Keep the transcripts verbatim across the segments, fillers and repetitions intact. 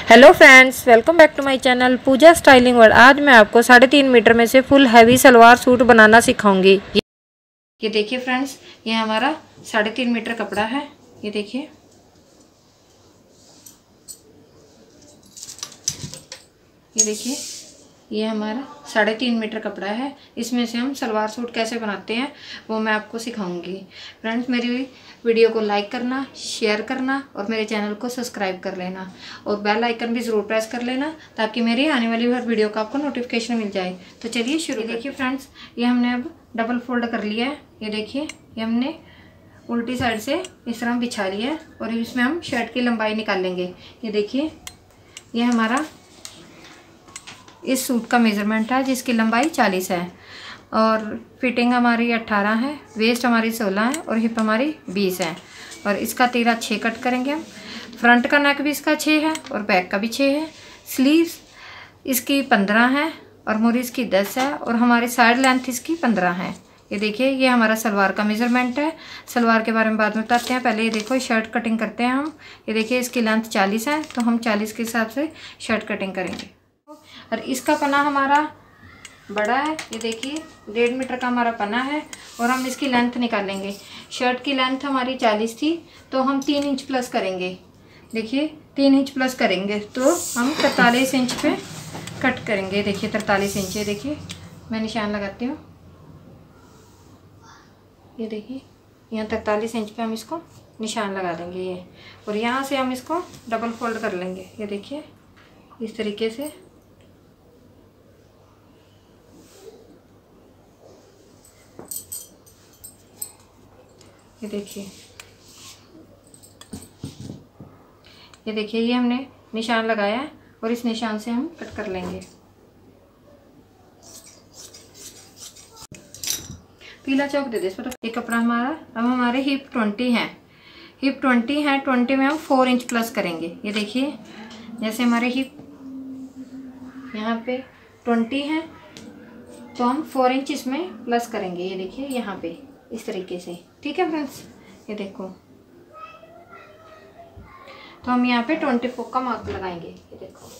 Hello friends, welcome back to my channel Pooja styling world. आज मैं आपको साढ़े तीन मीटर में से फुल हैवी सलवार सूट बनाना सिखाऊंगी। ये देखिए फ्रेंड्स, ये हमारा साढ़े तीन मीटर कपड़ा है। ये देखिए, ये देखिए ये हमारा साढ़े तीन मीटर कपड़ा है। इसमें से हम सलवार सूट कैसे बनाते हैं वो मैं आपको सिखाऊंगी। फ्रेंड्स, मेरी वीडियो को लाइक करना, शेयर करना और मेरे चैनल को सब्सक्राइब कर लेना और बेल आइकन भी ज़रूर प्रेस कर लेना ताकि मेरी आने वाली हर वीडियो का आपको नोटिफिकेशन मिल जाए। तो चलिए शुरू। देखिए फ्रेंड्स, ये हमने अब डबल फोल्ड कर लिया है। ये देखिए, ये हमने उल्टी साइड से इस तरह बिछा लिया है और इसमें हम शर्ट की लंबाई निकालेंगे। ये देखिए, ये हमारा इस सूट का मेज़रमेंट है जिसकी लंबाई चालीस है और फिटिंग हमारी अट्ठारह है, वेस्ट हमारी सोलह है और हिप हमारी बीस है। और इसका तीरा छः कट करेंगे हम। फ्रंट का नेक भी इसका छः है और बैक का भी छः है। स्लीव्स इसकी पंद्रह है और मोरी इसकी दस है और हमारी साइड लेंथ इसकी पंद्रह है। ये देखिए, ये हमारा सलवार का मेज़रमेंट है। सलवार के बारे में बाद में बताते हैं, पहले ये देखो शर्ट कटिंग करते हैं हम। ये देखिए, इसकी लेंथ चालीस है तो हम चालीस के हिसाब से शर्ट कटिंग करेंगे। और इसका पना हमारा बड़ा है। ये देखिए, डेढ़ मीटर का हमारा पना है और हम इसकी लेंथ निकालेंगे। शर्ट की लेंथ हमारी चालीस थी तो हम तीन इंच प्लस करेंगे। देखिए, तीन इंच प्लस करेंगे तो हम तरतालीस इंच पे कट करेंगे। देखिए तरतालीस इंच, ये देखिए मैं निशान लगाती हूँ। ये देखिए, यहाँ तरतालीस इंच पे हम इसको निशान लगा देंगे ये, और यहाँ से हम इसको डबल फोल्ड कर लेंगे। ये देखिए, इस तरीके से। ये देखिए, ये देखिए ये हमने निशान लगाया है और इस निशान से हम कट कर लेंगे। पीला चौक दे दे इस पर। ये कपड़ा हमारा अब हमारे हिप ट्वेंटी है, हिप ट्वेंटी है। ट्वेंटी में हम फोर इंच प्लस करेंगे। ये देखिए, जैसे हमारे हिप यहाँ पे ट्वेंटी है तो हम फोर इंच इसमें प्लस करेंगे। ये देखिए यहाँ पे इस तरीके से, ठीक है फ्रेंड्स। ये देखो, तो हम यहाँ पे ट्वेंटी फोर का मार्क लगाएंगे। ये देखो,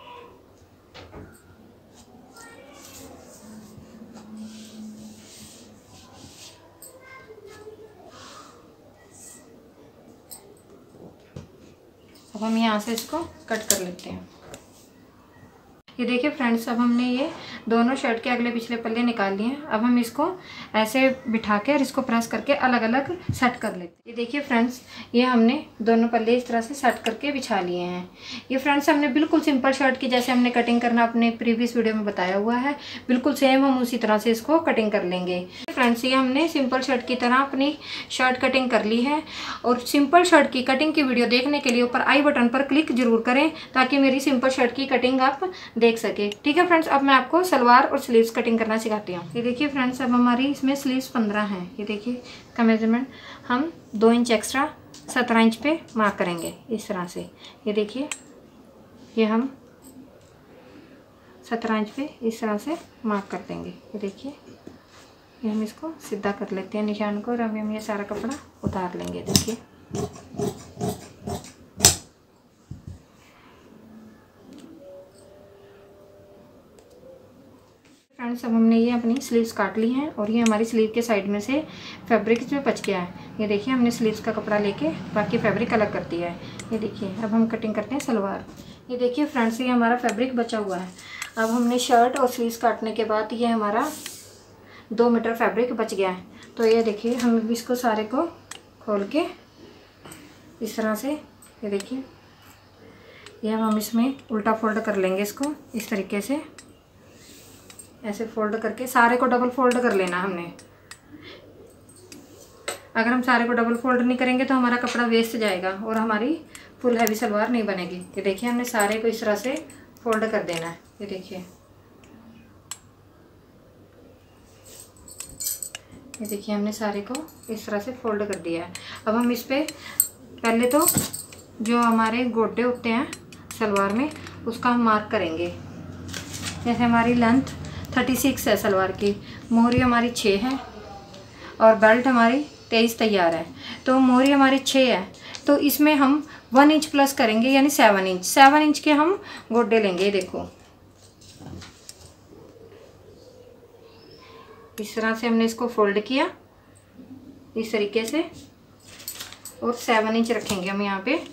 अब हम यहाँ से इसको कट कर लेते हैं। ये देखिए फ्रेंड्स, अब हमने ये दोनों शर्ट के अगले पिछले पल्ले निकाल लिए हैं। अब हम इसको ऐसे बिठा के और इसको प्रेस करके अलग अलग सेट कर लेते हैं। ये देखिए फ्रेंड्स, ये हमने दोनों पल्ले इस तरह से सेट करके बिछा लिए हैं। ये फ्रेंड्स, हमने बिल्कुल सिंपल शर्ट की जैसे हमने कटिंग करना अपने प्रीवियस वीडियो में बताया हुआ है, बिल्कुल सेम हम उसी तरह से इसको कटिंग कर लेंगे। फ्रेंड्स, ये हमने सिंपल शर्ट की तरह अपनी शर्ट कटिंग कर ली है और सिंपल शर्ट की कटिंग की वीडियो देखने के लिए ऊपर आई बटन पर क्लिक जरूर करें ताकि मेरी सिंपल शर्ट की कटिंग आप देख सके। ठीक है फ्रेंड्स, अब मैं आपको सलवार और स्लीव्स कटिंग करना सिखाती हूँ। ये देखिए फ्रेंड्स, अब हमारी इसमें स्लीव्स पंद्रह हैं। ये देखिए का मेजरमेंट हम दो इंच एक्स्ट्रा सत्रह इंच पे मार्क करेंगे इस तरह से। ये देखिए, ये हम सत्रह इंच पे इस तरह से मार्क कर देंगे। ये देखिए, ये हम इसको सीधा कर लेते हैं निशान को और अभी हम ये सारा कपड़ा उतार लेंगे। देखिए, फ्रेंड्स, अब हमने ये अपनी स्लीव्स काट ली हैं और ये हमारी स्लीव के साइड में से फैब्रिक इसमें बच गया है। ये देखिए, हमने स्लीव्स का कपड़ा लेके बाकी फैब्रिक अलग कर दिया है। ये देखिए, अब हम कटिंग करते हैं सलवार। ये देखिए फ्रेंड्स, ये हमारा फैब्रिक बचा हुआ है। अब हमने शर्ट और स्लीव्स काटने के बाद ये हमारा दो मीटर फैब्रिक बच गया है। तो ये देखिए, हम इसको सारे को खोल के इस तरह से, ये देखिए, ये हम इसमें उल्टा फोल्ड कर लेंगे इसको इस तरीके से। ऐसे फोल्ड करके सारे को डबल फोल्ड कर लेना हमने। अगर हम सारे को डबल फोल्ड नहीं करेंगे तो हमारा कपड़ा वेस्ट जाएगा और हमारी फुल हैवी सलवार नहीं बनेगी। ये देखिए, हमने सारे को इस तरह से फोल्ड कर देना है। ये देखिए, ये देखिए हमने सारे को इस तरह से फोल्ड कर दिया है। अब हम इस पे पहले तो जो हमारे गोड्डे होते हैं सलवार में उसका हम मार्क करेंगे। जैसे हमारी लेंथ थर्टी सिक्स है सलवार की, मोहरी हमारी छः है और बेल्ट हमारी तेईस तैयार है। तो मोहरी हमारी छः है तो इसमें हम वन इंच प्लस करेंगे यानी सेवन इंच सेवन इंच के हम गोड्डे लेंगे। देखो इस तरह से हमने इसको फोल्ड किया इस तरीके से और सेवन इंच रखेंगे हम यहाँ पे।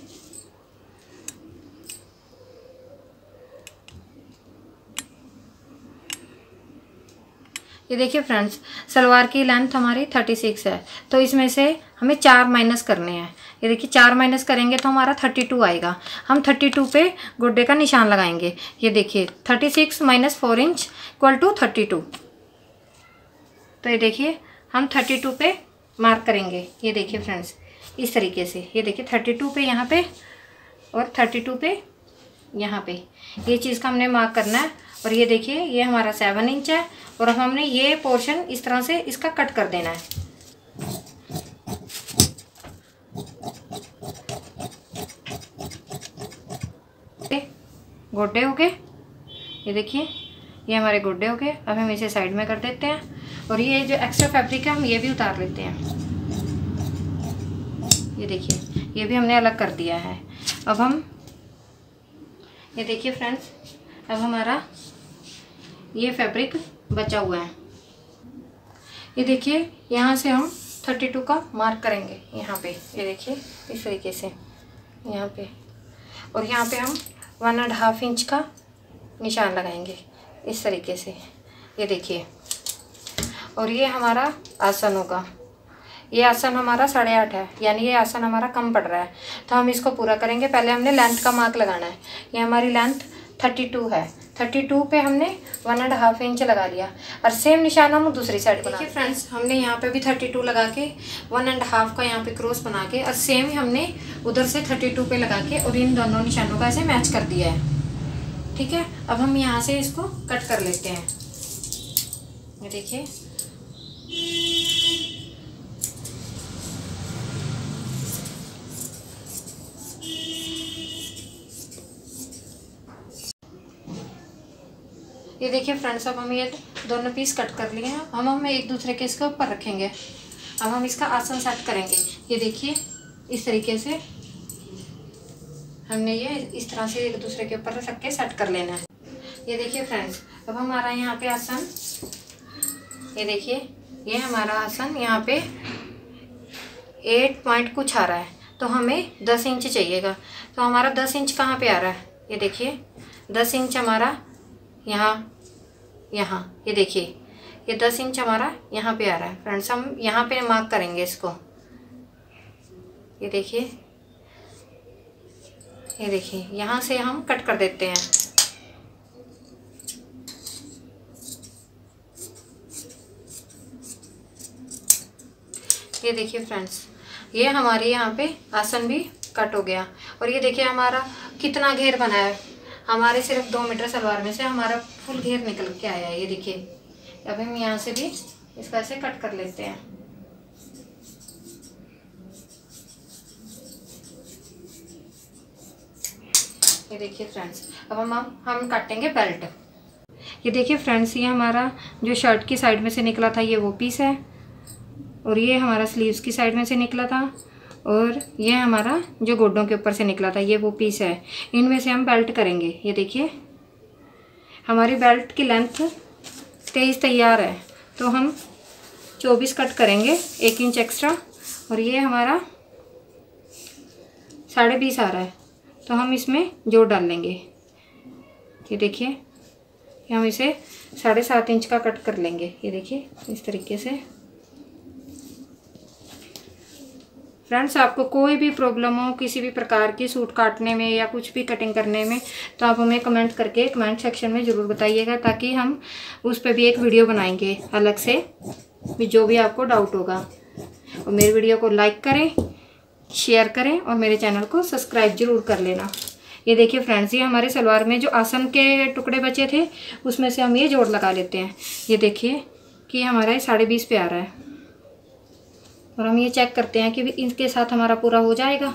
ये देखिए फ्रेंड्स, सलवार की लेंथ हमारी थर्टी सिक्स है, तो इसमें से हमें चार माइनस करने हैं। ये देखिए चार माइनस करेंगे तो हमारा थर्टी टू आएगा। हम थर्टी टू पे गोड्डे का निशान लगाएंगे। ये देखिए thirty six minus four inch equal to thirty two. तो ये देखिए हम थर्टी टू पे मार्क करेंगे। ये देखिए फ्रेंड्स इस तरीके से, ये देखिए थर्टी टू पे यहाँ पे और थर्टी टू पे यहाँ पे, ये चीज़ का हमने मार्क करना है। और ये देखिए ये हमारा सेवन इंच है और अब हमने ये पोर्शन इस तरह से इसका कट कर देना है। गोड्डे हो गए, ये देखिए ये हमारे गोड्डे हो गए। अब हम इसे साइड में कर देते हैं और ये जो एक्स्ट्रा फैब्रिक है हम ये भी उतार लेते हैं। ये देखिए ये भी हमने अलग कर दिया है। अब हम ये देखिए फ्रेंड्स, अब हमारा ये फैब्रिक बचा हुआ है। ये देखिए यहाँ से हम थर्टी टू का मार्क करेंगे यहाँ पे। ये देखिए इस तरीके से यहाँ पे, और यहाँ पे हम वन एंड हाफ इंच का निशान लगाएंगे इस तरीके से। ये देखिए, और ये हमारा आसन होगा। ये आसन हमारा साढ़े आठ है, यानी ये आसन हमारा कम पड़ रहा है, तो हम इसको पूरा करेंगे। पहले हमने लेंथ का मार्क लगाना है। ये हमारी लेंथ थर्टी टू है, थर्टी टू पे हमने वन एंड हाफ इंच लगा लिया और सेम निशान हम दूसरी साइड बना। देखिए फ्रेंड्स, हमने यहाँ पे भी थर्टी टू लगा के वन एंड हाफ का यहाँ पे क्रॉस बना के और सेम ही हमने उधर से थर्टी टू पे लगा के और इन दोनों निशानों का ऐसे मैच कर दिया है। ठीक है, अब हम यहाँ से इसको कट कर लेते हैं। ये देखिए ये देखिए फ्रेंड्स, अब हम ये दोनों पीस कट कर लिए हैं। हम हम एक दूसरे के इसके ऊपर रखेंगे। अब हम इसका आसन सेट करेंगे। ये देखिए इस तरीके से हमने ये इस तरह से एक दूसरे के ऊपर रख के सेट कर लेना है। ये देखिए फ्रेंड्स, अब हमारा यहाँ पे आसन, ये देखिए ये हमारा आसन यहाँ पे एट पॉइंट कुछ आ रहा है, तो हमें दस इंच चाहिएगा। तो हमारा दस इंच कहाँ पे आ रहा है? ये देखिए दस इंच हमारा यहाँ यहाँ ये देखिए ये दस इंच हमारा यहाँ पे आ रहा है। फ्रेंड्स, हम यहाँ पे मार्क करेंगे इसको। ये देखिए ये देखिए यहाँ से हम कट कर देते हैं। ये देखिए फ्रेंड्स, ये हमारे यहाँ पे आसन भी कट हो गया। और ये देखिए हमारा कितना घेर बना है। हमारे सिर्फ दो मीटर सलवार में से हमारा फुल घेर निकल के आया है। ये देखिए, अब हम यहाँ से भी इसको ऐसे कट कर लेते हैं। ये देखिए फ्रेंड्स, अब हम हम काटेंगे बेल्ट। ये देखिए फ्रेंड्स, ये हमारा जो शर्ट की साइड में से निकला था ये वो पीस है, और ये हमारा स्लीव्स की साइड में से निकला था, और ये हमारा जो गोड्डों के ऊपर से निकला था ये वो पीस है। इनमें से हम बेल्ट करेंगे। ये देखिए हमारी बेल्ट की लेंथ तेईस तैयार है, तो हम चौबीस कट करेंगे, एक इंच एक्स्ट्रा। और ये हमारा साढ़े बीस आ रहा है, तो हम इसमें जोड़ डाल लेंगे। ये देखिए हम इसे साढ़े सात इंच का कट कर लेंगे। ये देखिए इस तरीके से। फ्रेंड्स, आपको कोई भी प्रॉब्लम हो किसी भी प्रकार की सूट काटने में या कुछ भी कटिंग करने में, तो आप हमें कमेंट करके कमेंट सेक्शन में ज़रूर बताइएगा, ताकि हम उस पर भी एक वीडियो बनाएंगे अलग से, भी जो भी आपको डाउट होगा। और मेरे वीडियो को लाइक करें, शेयर करें और मेरे चैनल को सब्सक्राइब जरूर कर लेना। ये देखिए फ्रेंड्स, ये हमारे सलवार में जो आसन के टुकड़े बचे थे उसमें से हम ये जोड़ लगा लेते हैं। ये देखिए कि हमारा ये साढ़े बीस पे आ रहा है, और हम ये चेक करते हैं कि इसके साथ हमारा पूरा हो जाएगा।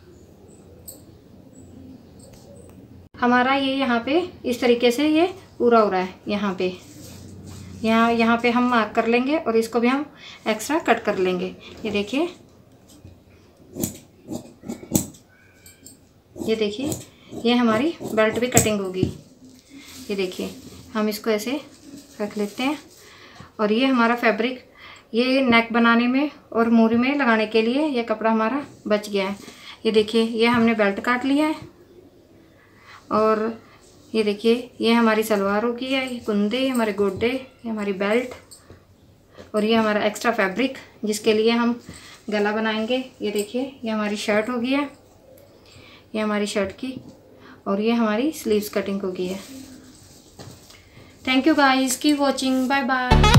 हमारा ये यहाँ पे इस तरीके से ये पूरा हो रहा है। यहाँ पे यहाँ यहाँ पे हम मार्क कर लेंगे और इसको भी हम एक्स्ट्रा कट कर लेंगे। ये देखिए ये देखिए ये हमारी बेल्ट भी कटिंग होगी। ये देखिए हम इसको ऐसे रख लेते हैं और ये हमारा फैब्रिक ये नेक बनाने में और मूरी में लगाने के लिए ये कपड़ा हमारा बच गया है। ये देखिए ये हमने बेल्ट काट लिया है और ये देखिए ये हमारी सलवार होगी है, ये कुंदे, हमारे गोड्डे, ये हमारी बेल्ट और ये हमारा एक्स्ट्रा फैब्रिक जिसके लिए हम गला बनाएंगे। ये देखिए ये हमारी शर्ट होगी है, ये हमारी शर्ट की और ये हमारी स्लीव्स कटिंग होगी है। Thank you guys, keep watching, bye bye.